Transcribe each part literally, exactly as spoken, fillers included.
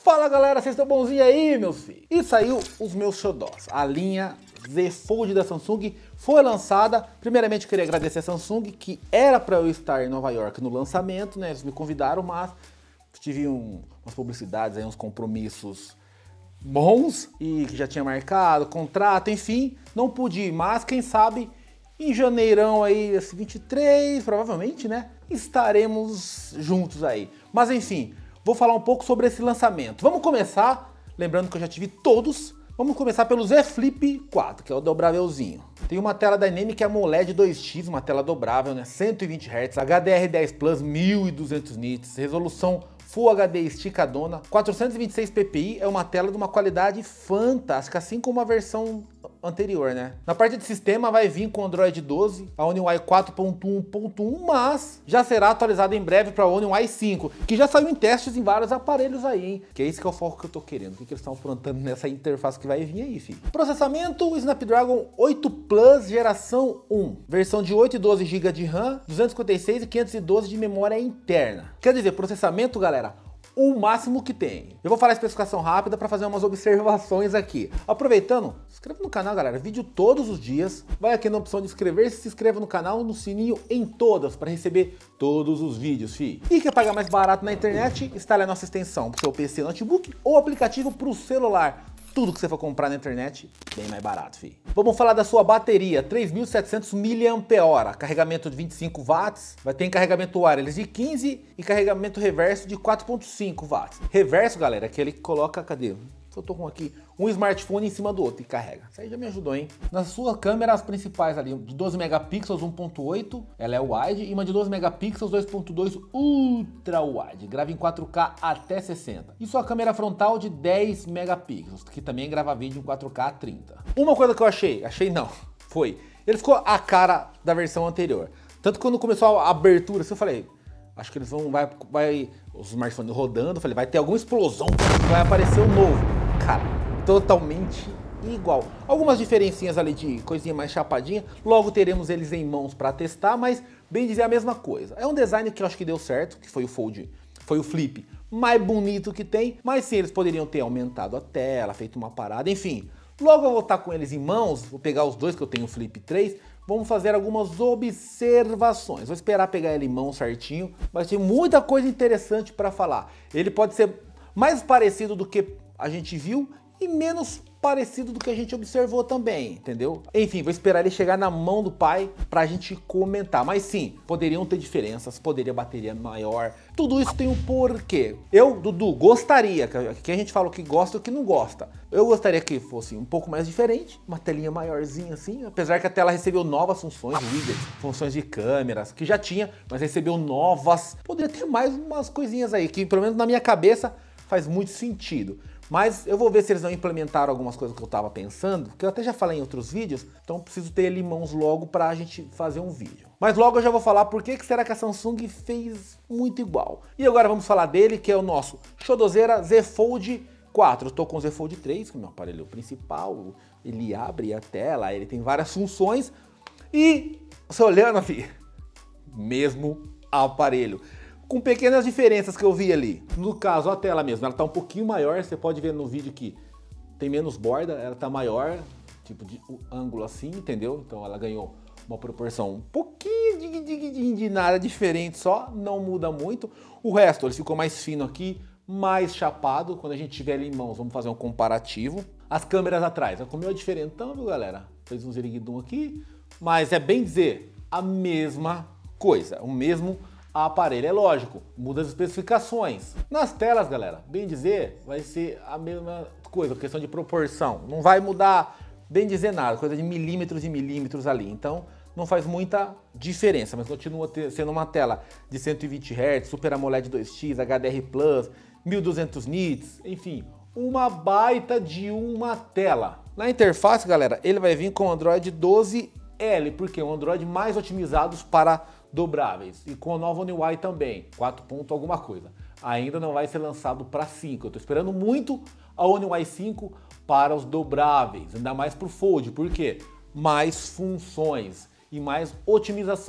Fala galera, vocês estão bonzinhos aí, meus filhos? E saiu os meus xodós. A linha Z Fold da Samsung foi lançada. Primeiramente queria agradecer a Samsung, que era para eu estar em Nova York no lançamento, né? Eles me convidaram, mas tive um, umas publicidades aí, uns compromissos bons e que já tinha marcado, contrato, enfim, não pude ir, mas quem sabe em janeirão aí, esse vinte e três, provavelmente, né? Estaremos juntos aí. Mas enfim, vou falar um pouco sobre esse lançamento. Vamos começar, lembrando que eu já tive todos. Vamos começar pelo Z Flip quatro, que é o dobrávelzinho. Tem uma tela Dynamic AMOLED dois X, uma tela dobrável, né? cento e vinte hertz, H D R dez Plus, mil e duzentos nits, resolução Full H D esticadona, quatrocentos e vinte e seis p p i, é uma tela de uma qualidade fantástica, assim como a versão anterior, né? Na parte de sistema vai vir com Android doze, a One U I quatro ponto um ponto um, mas já será atualizada em breve para a One U I cinco, que já saiu em testes em vários aparelhos aí, hein? Que é esse que é o foco que eu tô querendo, o que, que eles estão aprontando nessa interface que vai vir aí, filho. Processamento Snapdragon oito Plus geração um, versão de oito e doze gigas de RAM, duzentos e cinquenta e seis e quinhentos e doze de memória interna. Quer dizer, processamento, galera, o máximo que tem. Eu vou falar a especificação rápida para fazer umas observações aqui. Aproveitando, se inscreva no canal, galera. Vídeo todos os dias. Vai aqui na opção de inscrever-se, se inscreva no canal, no sininho em todas para receber todos os vídeos, fi. E quer pagar mais barato na internet? Instale a nossa extensão para o seu P C, notebook ou aplicativo para o celular. Tudo que você for comprar na internet, bem mais barato, fi. Vamos falar da sua bateria, três mil e setecentos miliampères-hora, carregamento de vinte e cinco watts, vai ter carregamento wireless de quinze e carregamento reverso de quatro ponto cinco watts. Reverso, galera, é aquele que coloca, cadê? Eu tô com aqui um smartphone em cima do outro e carrega. Isso aí já me ajudou, hein? Na sua câmera, as principais ali, de doze megapixels, um ponto oito, ela é wide, e uma de doze megapixels, dois ponto dois, ultra wide. Grava em quatro K até sessenta. E sua câmera frontal de dez megapixels, que também grava vídeo em quatro K a trinta. Uma coisa que eu achei, achei não, foi, ele ficou a cara da versão anterior. Tanto que quando começou a abertura, assim, eu falei, acho que eles vão, vai, vai, os smartphones rodando, eu falei, vai ter alguma explosão, vai aparecer um novo. Cara, totalmente igual. Algumas diferencinhas ali de coisinha mais chapadinha, logo teremos eles em mãos para testar, mas bem dizer a mesma coisa. É um design que eu acho que deu certo, que foi o Fold, foi o Flip mais bonito que tem, mas sim, eles poderiam ter aumentado a tela, feito uma parada, enfim. Logo eu vou estar com eles em mãos, vou pegar os dois que eu tenho, o Flip três, vamos fazer algumas observações. Vou esperar pegar ele em mão certinho, mas tem muita coisa interessante para falar. Ele pode ser mais parecido do que a gente viu e menos parecido do que a gente observou também, entendeu? Enfim, vou esperar ele chegar na mão do pai pra gente comentar. Mas sim, poderiam ter diferenças, poderia bateria maior, tudo isso tem um porquê. Eu, Dudu, gostaria, que a gente fala o que gosta e o que não gosta. Eu gostaria que fosse um pouco mais diferente, uma telinha maiorzinha assim, apesar que a tela recebeu novas funções, widgets, funções de câmeras, que já tinha, mas recebeu novas. Poderia ter mais umas coisinhas aí, que pelo menos na minha cabeça faz muito sentido. Mas eu vou ver se eles não implementaram algumas coisas que eu tava pensando, que eu até já falei em outros vídeos, então preciso ter ele em mãos logo pra gente fazer um vídeo. Mas logo eu já vou falar por que que será que a Samsung fez muito igual. E agora vamos falar dele, que é o nosso xodozeira Z Fold quatro. Eu tô com o Z Fold três, que é o meu aparelho principal, ele abre a tela, ele tem várias funções. E você olhando, filho, mesmo aparelho, com pequenas diferenças que eu vi ali. No caso, a tela mesmo, ela tá um pouquinho maior, você pode ver no vídeo que tem menos borda, ela tá maior, tipo de um ângulo assim, entendeu? Então ela ganhou uma proporção um pouquinho de, de, de, de nada diferente só, não muda muito. O resto, ele ficou mais fino aqui, mais chapado. Quando a gente tiver ele em mãos, vamos fazer um comparativo. As câmeras atrás, como é diferentão, viu, galera? Fez um ziriguidum aqui, mas é bem dizer a mesma coisa, o mesmo aparelho. É lógico, muda as especificações. Nas telas, galera, bem dizer, vai ser a mesma coisa, questão de proporção. Não vai mudar, bem dizer, nada, coisa de milímetros e milímetros ali. Então, não faz muita diferença, mas continua ter, sendo uma tela de cento e vinte hertz, Super AMOLED dois X, H D R Plus, mil e duzentos nits, enfim, uma baita de uma tela. Na interface, galera, ele vai vir com o Android doze L, porque é um Android mais otimizado para dobráveis, e com a nova One U I também, quatro ponto alguma coisa. Ainda não vai ser lançado para cinco, eu estou esperando muito a One U I cinco para os dobráveis, ainda mais para o Fold, porque mais funções e mais otimização.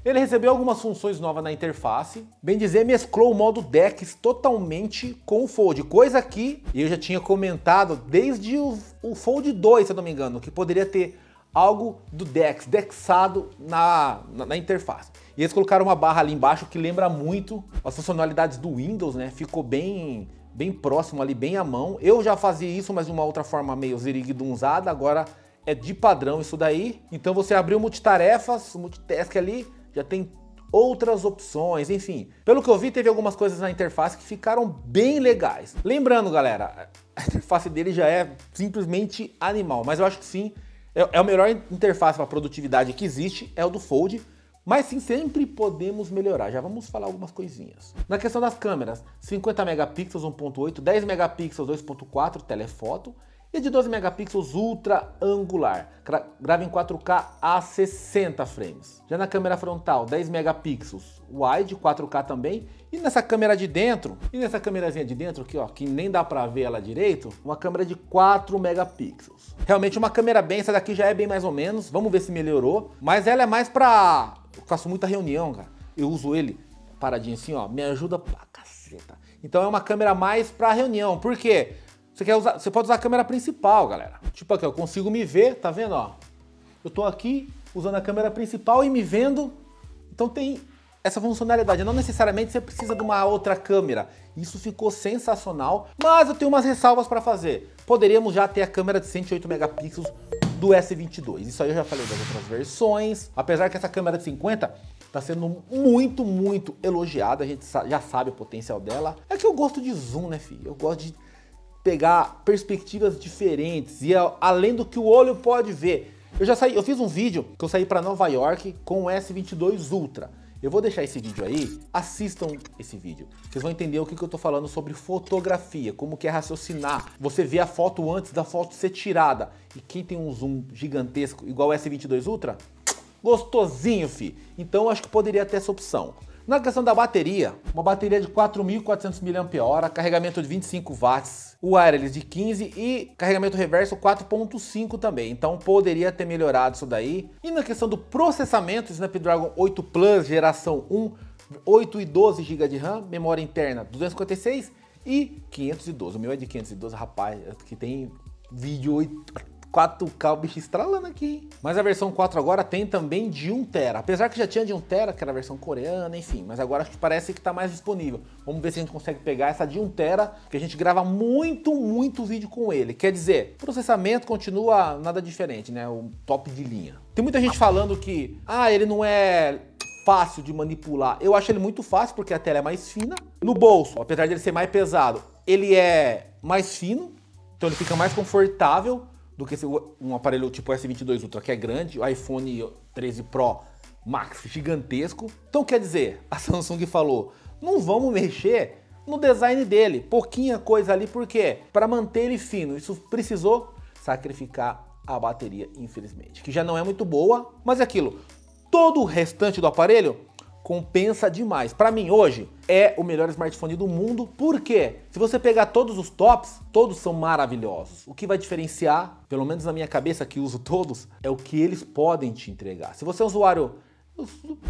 Ele recebeu algumas funções novas na interface, bem dizer, mesclou o modo DeX totalmente com o Fold, coisa que eu já tinha comentado desde o, o Fold dois, se eu não me engano, que poderia ter algo do DeX, dexado na, na, na interface. E eles colocaram uma barra ali embaixo que lembra muito as funcionalidades do Windows, né? Ficou bem, bem próximo ali, bem à mão. Eu já fazia isso, mas de uma outra forma meio ziriguidunzada, agora é de padrão isso daí. Então você abriu multitarefas, o multitask ali, já tem outras opções, enfim. Pelo que eu vi, teve algumas coisas na interface que ficaram bem legais. Lembrando, galera, a interface dele já é simplesmente animal, mas eu acho que sim, é, é a melhor interface para produtividade que existe, é o do Fold, mas sim, sempre podemos melhorar. Já vamos falar algumas coisinhas. Na questão das câmeras, cinquenta megapixels um ponto oito, dez megapixels dois ponto quatro telefoto, e de doze megapixels ultra angular, grava em quatro K a sessenta frames. Já na câmera frontal, dez megapixels wide, quatro K também. E nessa câmera de dentro, e nessa câmerazinha de dentro aqui, ó, que nem dá pra ver ela direito, uma câmera de quatro megapixels. Realmente uma câmera bem, essa daqui já é bem mais ou menos, vamos ver se melhorou. Mas ela é mais pra... eu faço muita reunião, cara. Eu uso ele paradinho assim, ó, me ajuda pra caceta. Então é uma câmera mais pra reunião, por quê? Você, quer usar, você pode usar a câmera principal, galera. Tipo aqui, eu consigo me ver, tá vendo, ó? Eu tô aqui usando a câmera principal e me vendo. Então tem essa funcionalidade. Não necessariamente você precisa de uma outra câmera. Isso ficou sensacional, mas eu tenho umas ressalvas para fazer. Poderíamos já ter a câmera de cento e oito megapixels do S vinte e dois. Isso aí eu já falei das outras versões. Apesar que essa câmera de cinquenta tá sendo muito, muito elogiada. A gente já sabe o potencial dela. É que eu gosto de zoom, né, filho? Eu gosto de pegar perspectivas diferentes e além do que o olho pode ver. Eu já saí, eu fiz um vídeo que eu saí para Nova York com o S vinte e dois Ultra. Eu vou deixar esse vídeo aí, assistam esse vídeo. Vocês vão entender o que, que eu tô falando sobre fotografia, como que é raciocinar. Você vê a foto antes da foto ser tirada. E quem tem um zoom gigantesco igual o S vinte e dois Ultra, gostosinho, fi. Então eu acho que poderia ter essa opção. Na questão da bateria, uma bateria de quatro mil e quatrocentos miliampères-hora, carregamento de vinte e cinco watts, wireless de quinze e carregamento reverso quatro ponto cinco também. Então poderia ter melhorado isso daí. E na questão do processamento, Snapdragon oito Plus geração um, oito e doze gigas de RAM, memória interna duzentos e cinquenta e seis e quinhentos e doze. O meu é de quinhentos e doze, rapaz, que tem vídeo quatro K, o bicho estralando aqui, hein? Mas a versão quatro agora tem também de um tera. Apesar que já tinha de um tera, que era a versão coreana, enfim. Mas agora acho que parece que tá mais disponível. Vamos ver se a gente consegue pegar essa de um tera, que a gente grava muito, muito vídeo com ele. Quer dizer, processamento continua nada diferente, né? O top de linha. Tem muita gente falando que, ah, ele não é fácil de manipular. Eu acho ele muito fácil, porque a tela é mais fina. No bolso, apesar de ele ser mais pesado, ele é mais fino. Então ele fica mais confortável do que um aparelho tipo S vinte e dois Ultra, que é grande, o iPhone treze Pro Max gigantesco. Então quer dizer, a Samsung falou, não vamos mexer no design dele, pouquinha coisa ali, por quê? Para manter ele fino, isso precisou sacrificar a bateria, infelizmente, que já não é muito boa, mas é aquilo, todo o restante do aparelho compensa demais. Para mim hoje é o melhor smartphone do mundo, porque se você pegar todos os tops, todos são maravilhosos. O que vai diferenciar, pelo menos na minha cabeça que uso todos, é o que eles podem te entregar. Se você é um usuário, eu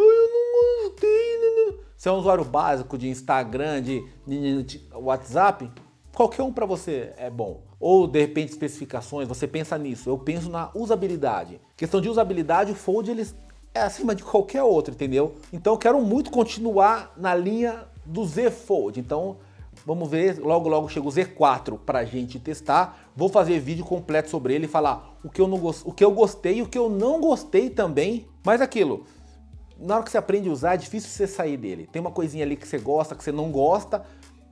não gostei, se é um usuário básico de Instagram, de, de, de WhatsApp, qualquer um para você é bom. Ou de repente especificações, você pensa nisso. Eu penso na usabilidade. Questão de usabilidade, o Fold eles é acima de qualquer outro, entendeu? Então eu quero muito continuar na linha do Z Fold. Então vamos ver, logo logo chega o Z quatro pra gente testar. Vou fazer vídeo completo sobre ele e falar o que eu não gost... o que eu gostei e o que eu não gostei também. Mas aquilo, na hora que você aprende a usar é difícil você sair dele. Tem uma coisinha ali que você gosta, que você não gosta.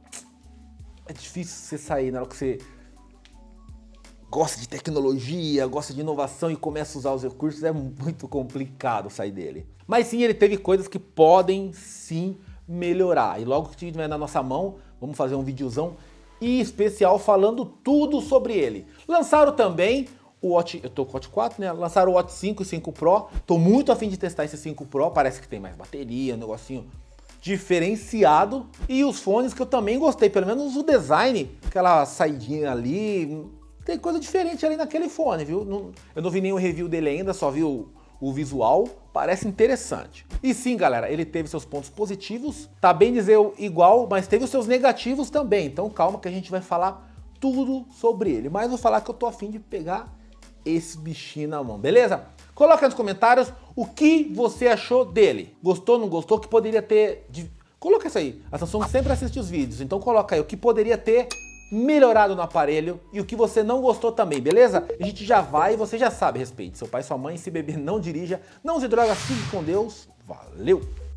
É difícil você sair na hora que você gosta de tecnologia, gosta de inovação e começa a usar os recursos, é muito complicado sair dele. Mas sim, ele teve coisas que podem sim melhorar. E logo que tiver na nossa mão, vamos fazer um videozão especial falando tudo sobre ele. Lançaram também o Watch, eu tô com o Watch quatro, né? Lançaram o Watch cinco e cinco Pro. Tô muito afim de testar esse cinco Pro, parece que tem mais bateria, um negocinho diferenciado. E os fones que eu também gostei, pelo menos o design, aquela saidinha ali. Tem coisa diferente ali naquele fone, viu? Não, eu não vi nenhum review dele ainda, só vi o, o visual parece interessante. E sim, galera, ele teve seus pontos positivos, tá bem dizer igual, mas teve os seus negativos também. Então calma que a gente vai falar tudo sobre ele. Mas vou falar que eu tô a fim de pegar esse bichinho na mão, beleza? Coloca nos comentários o que você achou dele. Gostou, não gostou, que poderia ter... Coloca isso aí, a Samsung sempre assiste os vídeos, então coloca aí o que poderia ter melhorado no aparelho e o que você não gostou também, beleza? A gente já vai e você já sabe, respeite seu pai e sua mãe, se beber não dirija, não se droga, fique com Deus, valeu!